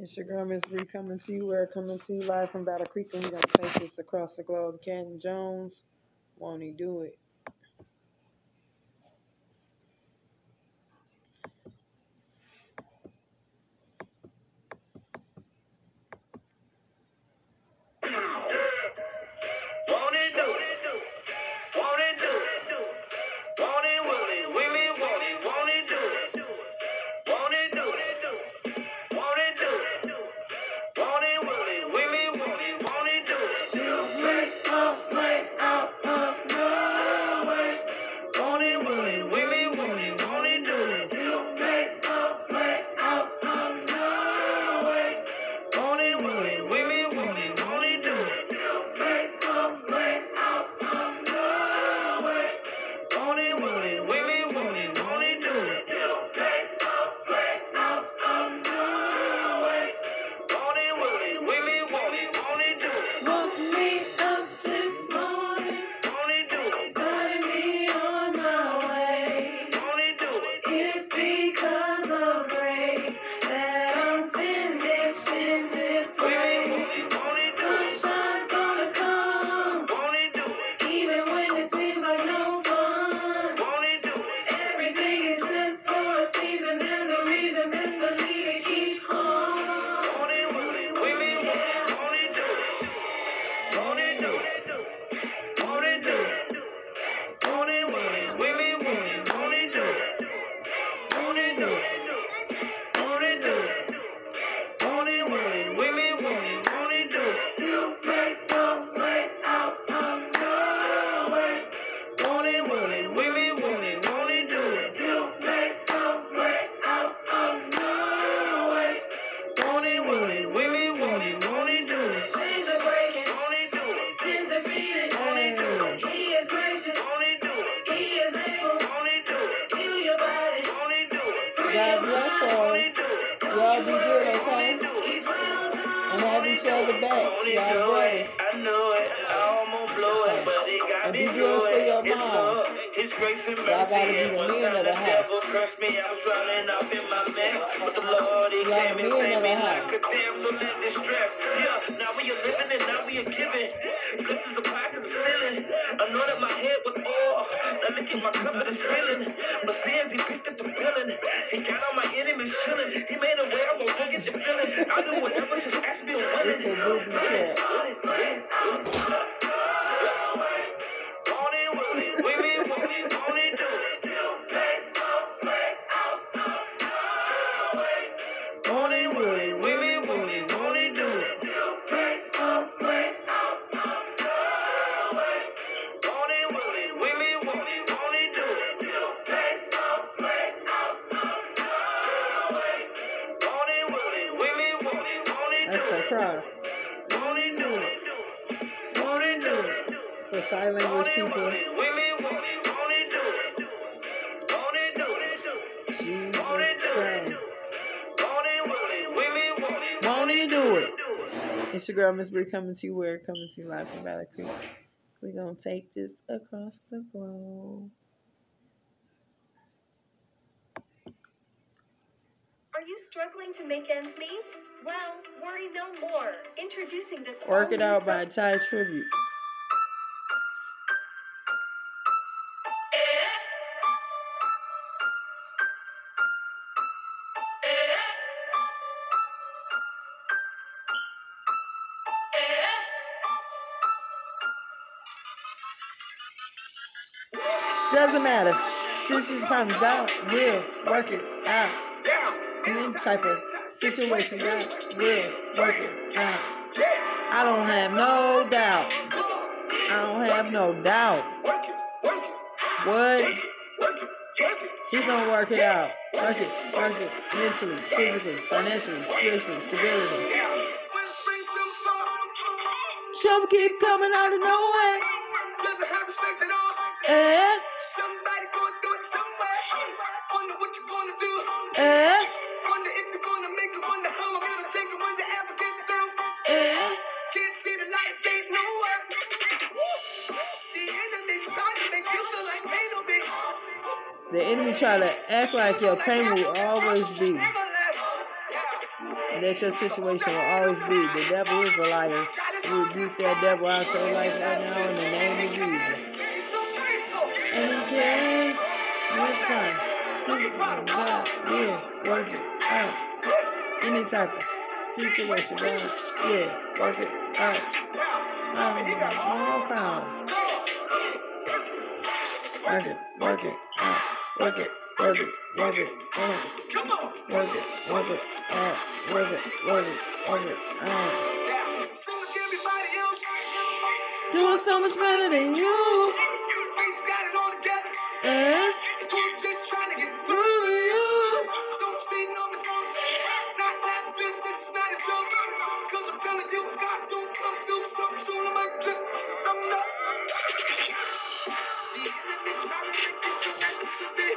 It's your girl, Miss Bree, coming to you. We're coming to you live from Battle Creek, and we're going to take this across the globe. Canton Jones, won't he do it? God bless y'all. Y'all be good, okay? And have each other back. Y'all bless. I know it, I almost blow it, but it got me through it. It's love, His grace and mercy. And one time the devil cursed me, I was drowning off in my mess, but the Lord, He came and saved me like a damsel in distress. Yeah, now we are living and now we are giving. Blessings applied to the ceiling. Anointed my head with oil. Now look at my cup and it's filling. My sins, He picked up the billing. He got all my enemies chilling. He made a way, I won't forget the feeling. I'll do whatever, just ask me, I'm willing. That's the cross. For sign language people. Jesus Christ. Won't He do it? It's your girl, Miss Bree, coming to you. We're coming to you live from Battle Creek. We're going to take this across the globe. Are you struggling to make ends meet? Well, worry no more. Introducing this Work It Out by Ty Tribute. Doesn't matter. Since comes down, we'll work it out. Any type of situation, God will work it out. I don't have no doubt. I don't have no doubt. What? He's gonna work it out. Work it. Mentally, physically, financially, spiritually, stability. Trouble keep coming out of nowhere. Somebody going through it somewhere. Wonder what you're gonna do. Wonder if you're gonna make it. Wonder how long it'll take. And when you ever get through. Can't see the light, ain't nowhere. The enemy trying to make you feel like pain will be. The enemy try to act like your pain will always be. that your situation will always be. The devil is a liar. We rebuke that devil out of your life right now in the name of Jesus. And he can next time. God will work it out. Any type of situation, God will work it out. All power. Work it out. Work it, work it out. Work it out. Work it out. Doing so much better than you. And just trying to get through you. Don't say no, it's on. Not laughing, this is not a joke. Cause I'm telling you, God don't come through so soon. I'm not. The enemy trying to make you feel like it's a big.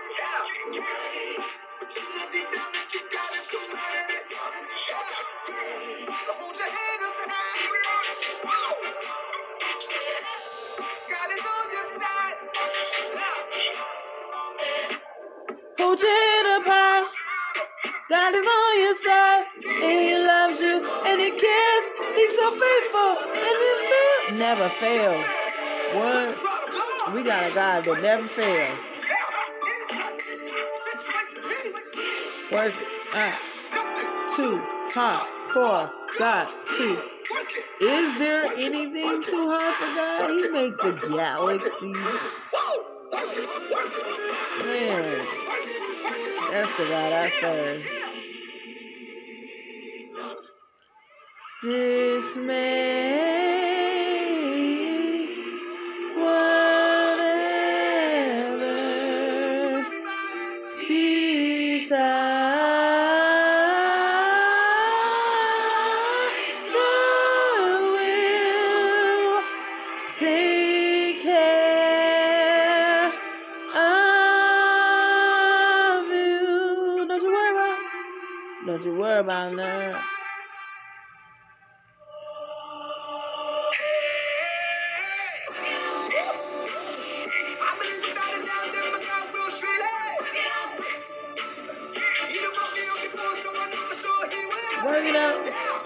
But you let me down that you gotta come out of this. So hold your head up high. God is on your side. Hold your head up high. God is on your side. And he loves you. And he cares. He's so faithful. And his will never fails. What? We got a God that never fails. Work it out. Too hard for God to. Is there anything too hard for God? He made the galaxies. Man, that's the God I serve. Dismay, whatever take care of you. Don't you worry about that. Work it out.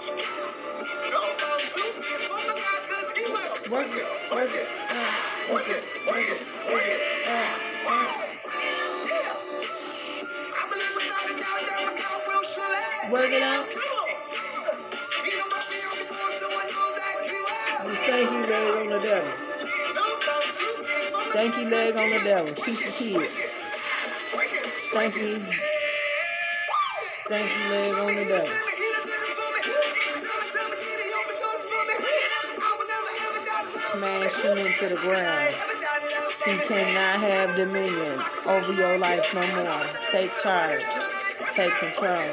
Work it out. Work it out. Work it out. Stanky leg on the devil. Stanky leg on the devil. Keep the kid. Stanky leg on the devil. Smash him into the ground. He cannot have dominion over your life no more. Take charge. Take control.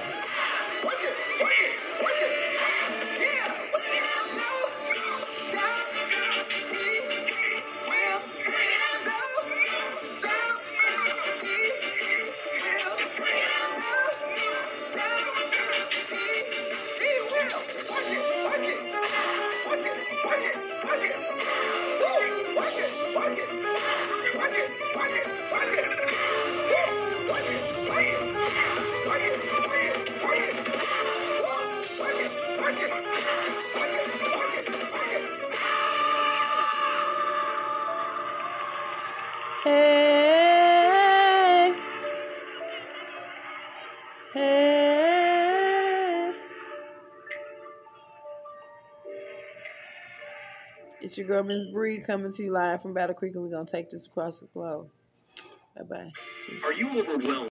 Hey, hey. It's your girl, Miss Bree, coming to you live from Battle Creek, and we're going to take this across the globe. Bye-bye. Are you overwhelmed?